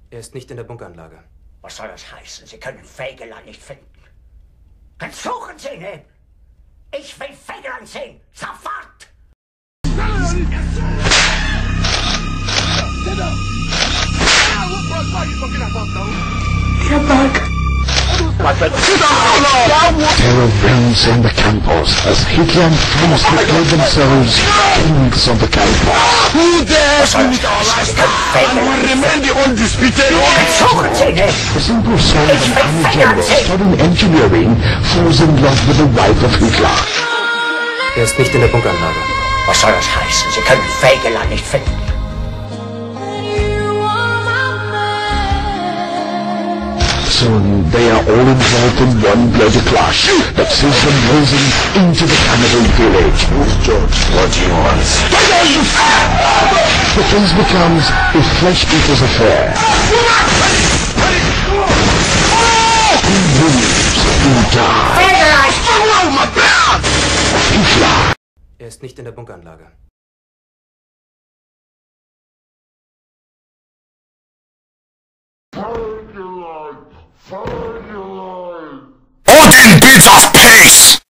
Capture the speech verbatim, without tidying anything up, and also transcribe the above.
Er ist nicht in der Bunkeranlage. Was soll das heißen? Sie können Feigeland nicht finden. Dann suchen Sie ihn eben. Ich will Feigeland sehen. Sofort! Get back! Terror reigns in the campus as Hitler and Thomas declare themselves kings of the campus. Who dares to meet our last and will remain the undisputed Suchen Sie ihn eben. The simple son of an army general studying engineering falls in love with the wife of Hitler. Er ist nicht in der Bunkeranlage. Was soll das heißen? Sie können Feigeland nicht finden. Soon they are all involved in one bloody clash that sees them blazing into the cannibal village. Who's George? What do you want? The case becomes a flesh eater's affair. Who lives? Who dies? Oh, my blood! Hitler. Er ist nicht in der Bunkeranlage. Odin bids of peace!